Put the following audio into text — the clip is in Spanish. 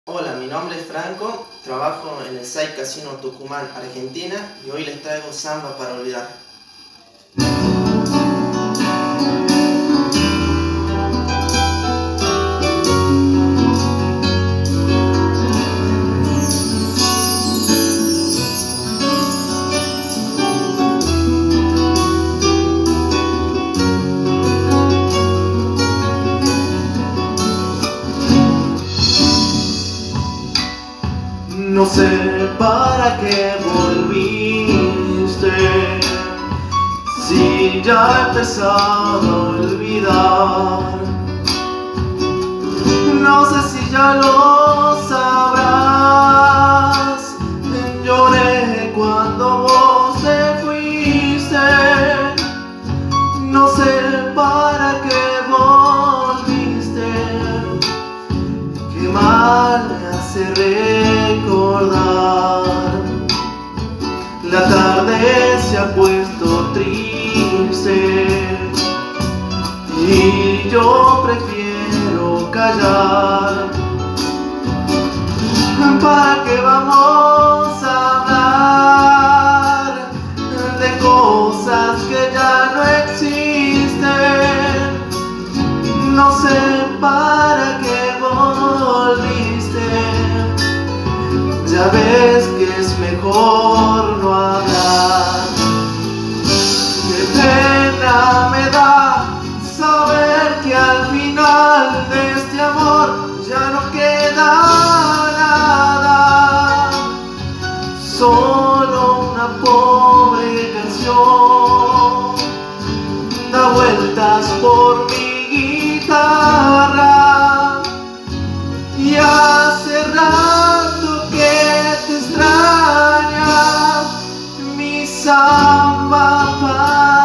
Hola, mi nombre es Franco, trabajo en el Site Casino Tucumán, Argentina, y hoy les traigo Samba para olvidar. No sé para qué volviste, si ya he empezado a olvidar. No sé si ya lo sabrás. Lloré cuando vos te fuiste. No sé para qué volviste. Qué mal me hace recordar. La tarde se ha puesto triste y yo prefiero callar. ¿Para qué vamos a hablar de cosas que ya no existen? No sé para qué volviste. Ya ves que es mejor no hablar. Qué pena me da saber que al final de este amor ya no queda nada, solo una pobre canción da vueltas por mi guitarra. Y hace rato que te extraña mi samba.